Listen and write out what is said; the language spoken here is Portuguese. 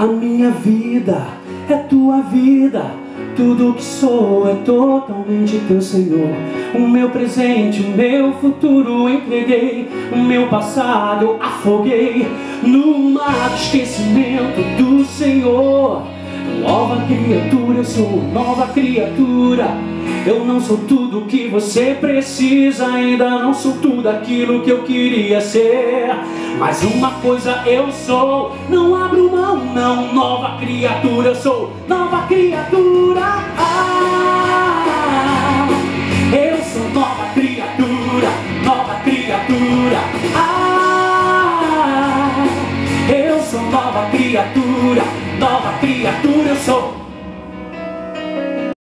A minha vida é tua vida, tudo que sou é totalmente teu, Senhor. O meu presente, o meu futuro entreguei, o meu passado afoguei no mar do esquecimento do Senhor. Nova criatura, eu sou nova criatura. Eu não sou tudo que você precisa, ainda não sou tudo aquilo que eu queria ser, mas uma coisa eu sou, não abro mão não. Nova criatura, eu sou nova criatura. Eu sou nova criatura, nova criatura. Eu sou nova criatura, nova criatura. Eu sou